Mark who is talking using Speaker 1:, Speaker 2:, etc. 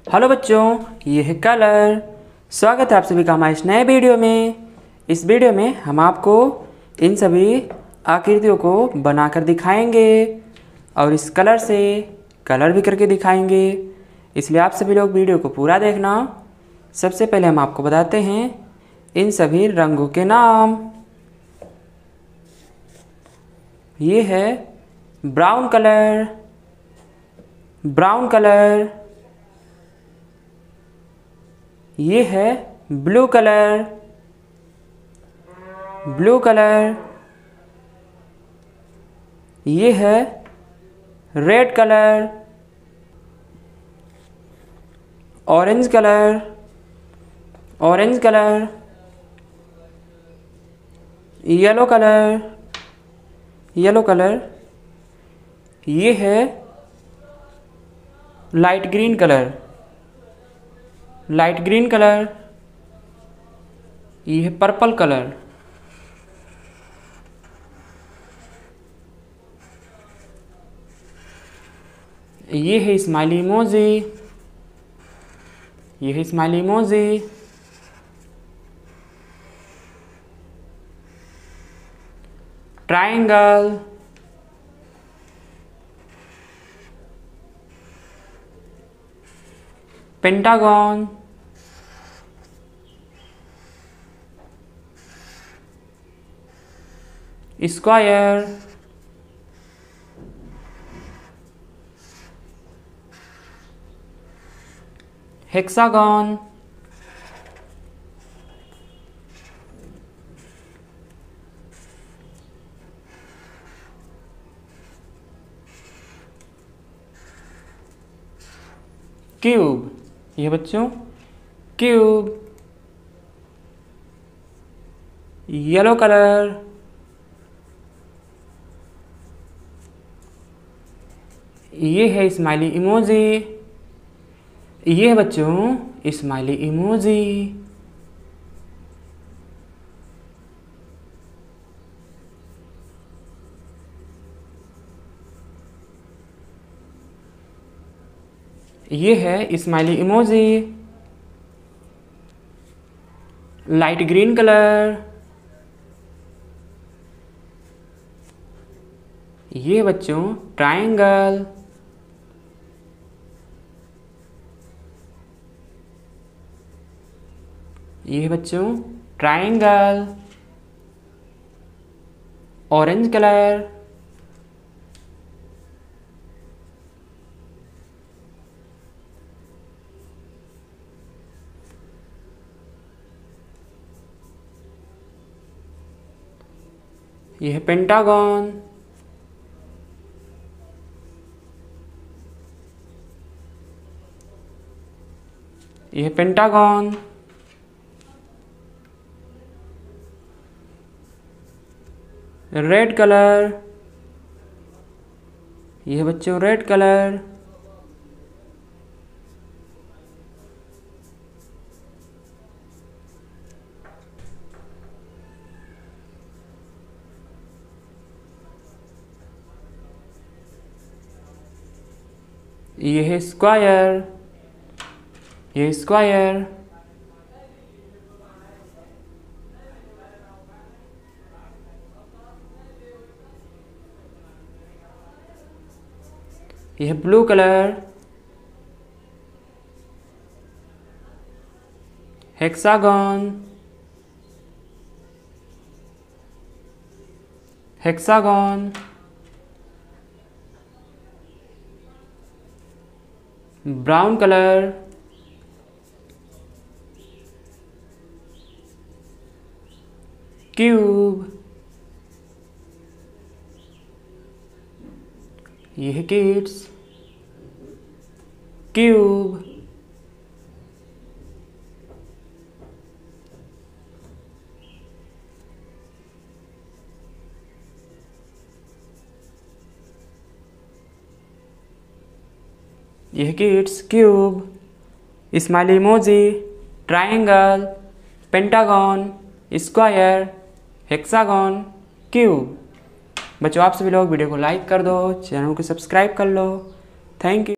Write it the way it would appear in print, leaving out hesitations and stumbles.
Speaker 1: Hello बच्चों, ये है कलर। स्वागत है आप सभी का हमारे इस नए वीडियो में। इस वीडियो में हम आपको इन सभी आकृतियों को बनाकर दिखाएंगे और इस कलर से कलर भी करके दिखाएंगे, इसलिए आप सभी लोग वीडियो को पूरा देखना। सबसे पहले हम आपको बताते हैं इन सभी रंगों के नाम। ये है ब्राउन कलर, ब्राउन कलर। ये है ब्लू कलर, ब्लू कलर। ये है red colour, orange colour, orange colour. Yellow colour, yellow colour. ये है light green colour, light green colour. ये है पर्पल कलर। ये है स्माइली इमोजी, ये है smiley emoji. Triangle, pentagon, square, hexagon, cube. ये बच्चों क्यूब। येलो कलर, ये है स्माइली इमोजी। ये है बच्चों स्माइली इमोजी। ये है smiley emoji. Light green colour. ये बच्चों ट्रायंगल। ये बच्चों ट्रायंगल। Orange colour. ये है पेंटागन। ये है पेंटागन। Red colour. ये है बच्चों रेड कलर। ये है स्क्वायर, ये स्क्वायर। ये है blue colour. Hexagon, hexagon. Brown colour. Cube. ये है किड्स, क्यूब। ये है kids cube. Smiley emoji, triangle, pentagon, square, hexagon, cube. बच्चों आप सभी लोग वीडियो को लाइक कर दो, चैनल को सब्सक्राइब कर लो। Thank you.